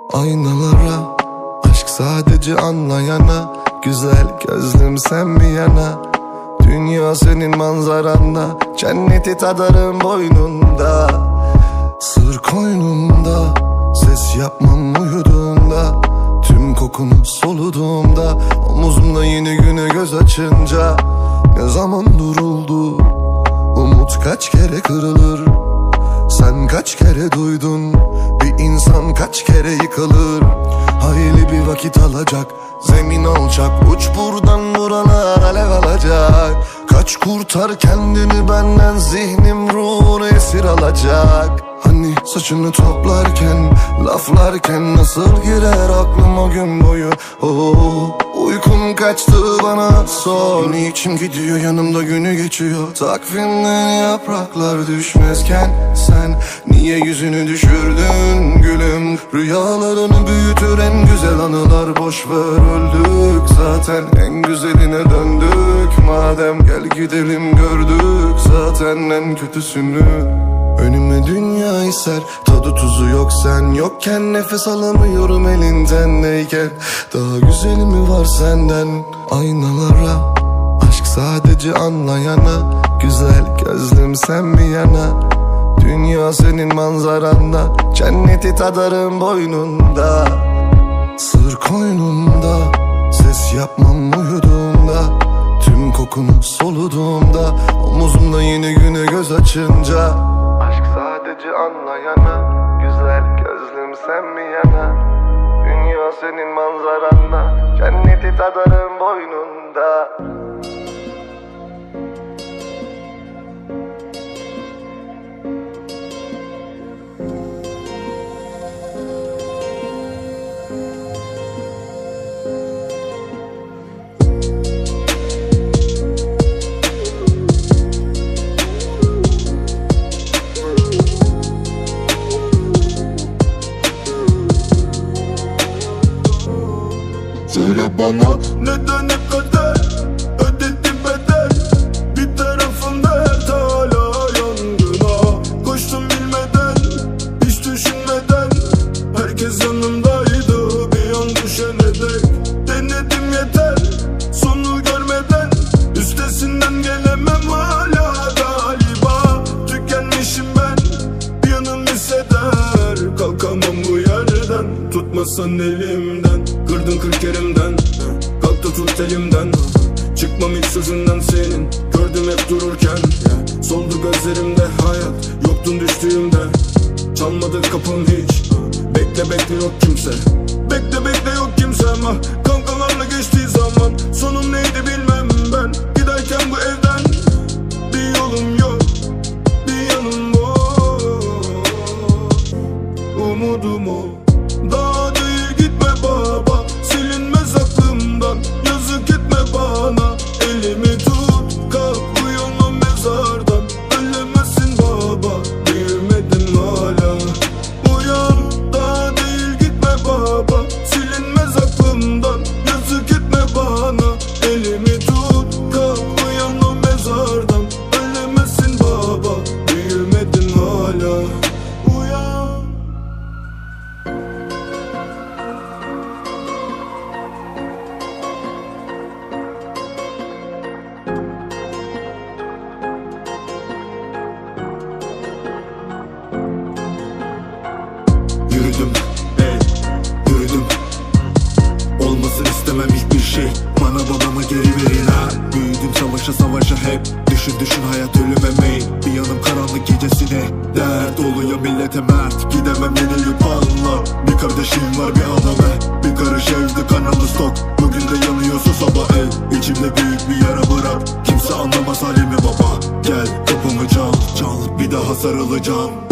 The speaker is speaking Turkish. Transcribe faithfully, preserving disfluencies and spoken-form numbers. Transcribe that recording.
Aynalara, aşk sadece anlayana, güzel gözlüm sen bir yana. Dünya senin manzaranda, cenneti tadarım boynunda. Sır koynunda, ses yapmam uyuduğumda. Tüm kokunu soluduğumda, omuzumda yeni güne göz açınca. Ne zaman duruldu, umut kaç kere kırılır. Sen kaç kere duydun, bir insan kaç kere yıkılır. Hayli bir vakit alacak, zemin alçak, uç buradan buralar alev alacak. Kaç kurtar kendini benden, zihnim ruhunu esir alacak. Hani saçını toplarken, laflarken nasıl girer aklım o gün boyu. Oh, uykum kaçtı bana sor. Niçin gidiyor yanımda günü geçiyor. Takvimden yapraklar düşmezken sen niye yüzünü düşürdün gülüm. Rüyalarını büyütür en güzel anılar, boşver öldük zaten en güzeline döndük. Madem gel gidelim, gördük zaten en kötüsünü. Önüme dünya iser, tadı tuzu yok sen yokken. Nefes alamıyorum elinden neyken. Daha güzeli mi var senden? Aynalara, aşk sadece anlayana, güzel gözlüm sen bir yana. Dünya senin manzaranda, cenneti tadarım boynunda. Sır koynunda, ses yapmam uyuduğumda. Tüm kokunu soluduğumda, omuzumda yeni güne göz açınca. Aşk sadece anlayana, güzel gözlüm sen mi yana. Dünya senin manzaranda, cenneti tadarım boynunda. Söyle bana neden hep kader ödedi bedel. Bir tarafımda her hala yangına. Koştum bilmeden, hiç düşünmeden. Herkes yanımdaydı bir an düşene dek. Denedim yeter, sonu görmeden. Üstesinden gelemem hala galiba. Tükenmişim ben, bir yanım hisseder. Kalkamam bu yerden, tutmasan elimden. Kırdın kırk yerimden, kalk da tut elimden. Çıkmam hiç sözünden senin, gördüm hep dururken. Soldu gözlerimde hayat, yoktun düştüğümde. Çalmadı kapım hiç, bekle bekle yok kimse. Bekle bekle yok kimse ama kankalarla geçtiği zaman. Sonum neydi bilmem ben, giderken bu evden. Bir yolum yok, bir yanım boş. Umudum o, daha değil gitme baba. Silinmez aklımdan, yazık etme bana. Elimi tut, kalk uyanma mezardan. Ölemezsin baba, büyümedin hala. Uyan, daha değil gitme baba. Silinmez aklımdan, yazık etme bana. Elimi tut, kalk uyanma mezardan. Ölemezsin baba, büyümedin hala. Uyan. Yürüdüm, ey, yürüdüm. Olmasın istemem hiçbir şey. Bana babamı geri verin ha. Büyüdüm savaşa savaşa hep. Düşün düşün hayat ölüme meyil. Bir yanım karanlık gecesine dert oluyor millete mert. Gidemem yenilip anla. Bir kardeşim var bir aname. Bir karış evde kanalı stok. Bugün de yanıyorsa sabah el. İçimde büyük bir yara bırak. Kimse anlamaz halimi baba. Gel kapımı çal çal, bir daha sarılacağım.